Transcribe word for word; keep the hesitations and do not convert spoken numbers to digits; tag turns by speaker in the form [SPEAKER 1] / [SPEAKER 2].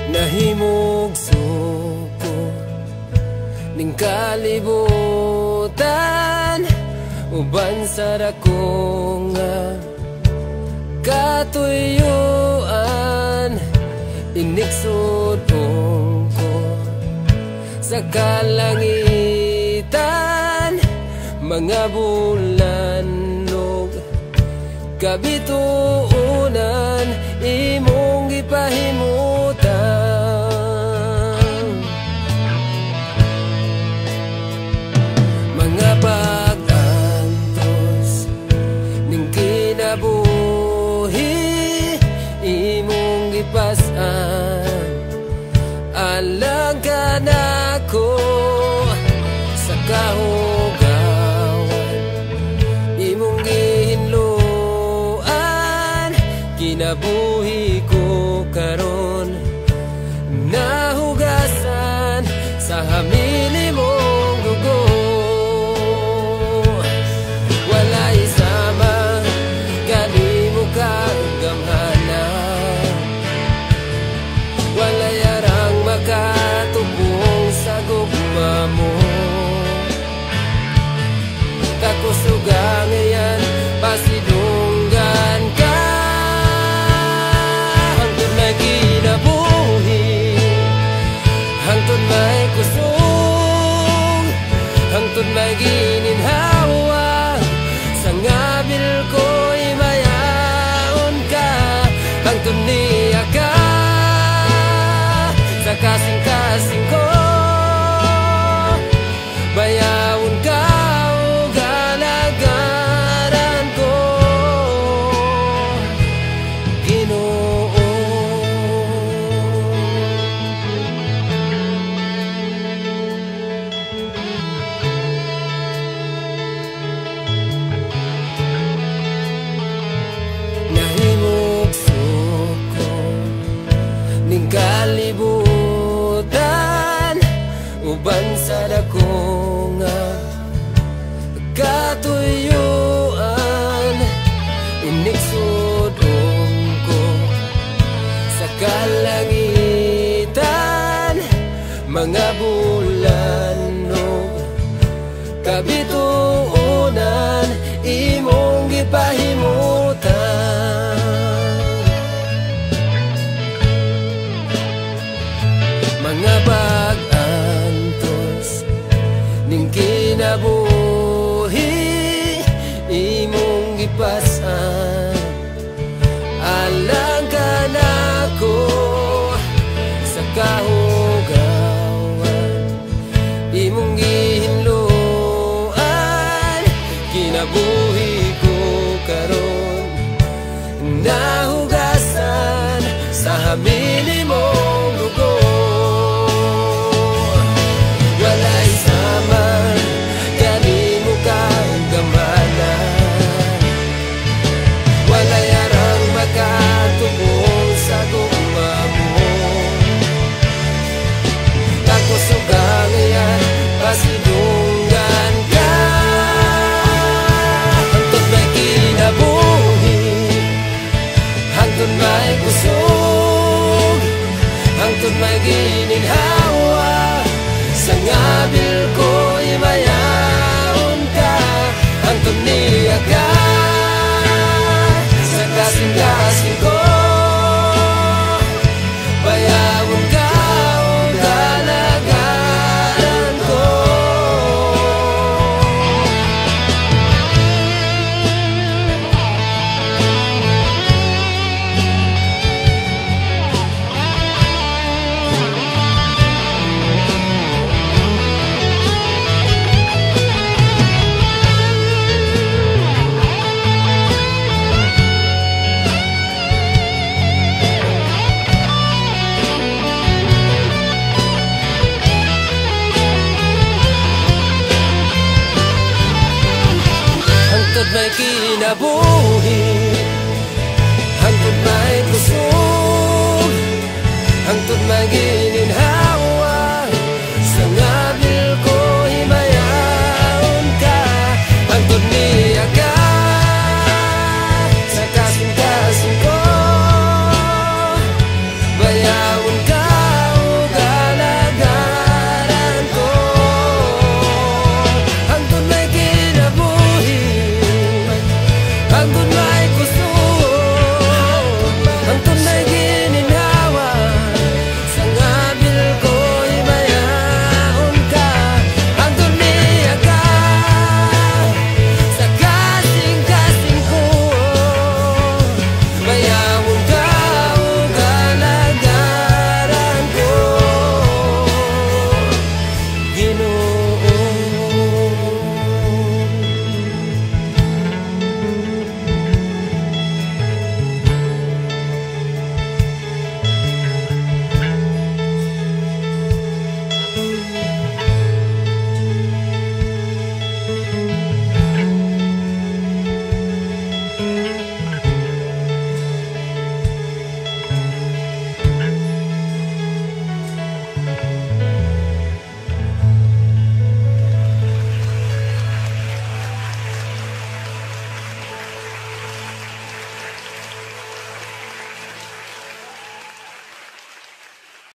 [SPEAKER 1] Nahimog suko ning kalibutan, uban sa dako nga katuyuan. Inigsod ko sa kalangitan, mga bulan-og kabituunan, imong gipahimutan. Mga pag-antos ning kinabuhi, imong gipas-an. Alang ka nako sa kahugawan, imong gihinluan. Kinabuhi ko karon nahugasan sa hamili mong dugo. Walay sama kanimo kagamhana, walay arang makatubong sa gugma mo. Kakusuga ngayon pasidunggan ka, hangtod may kinabuhi, hangtod may kusog, hangtod may gininhawa. Sa ngabil ko'y mayaon ka, hangtod niya ka sa kasing-kasing ko. Bayawon ka o galagaran ko, Ginoo. Nahimog suko ning kalibutan, uban sa dako nga katuyuan. Inigsod ko sa kalangitan, mga bulan-og kabituunan, imong gipahimutan. Mga pag-antos ning kinabuhi, imong gipas-an. Alang ka nako sa kahugawan, imong gihinluan. Kinabuhi ko karon nahugasan sa hamili mong dugo. Walay sama kanimo kagamhana, walay arang makatubong sa gugma mo. Kakusuga ngayon pasidunggan ka, hangtod may kinabuhi, hangtod may kusog, hangtod may gininhawa. Sa ngabil ko'y mayaon ka, hangtod niya ka sa kasing-kasing ko. Bayawon ka o galagaran ko. Hangtod may kinabuhi,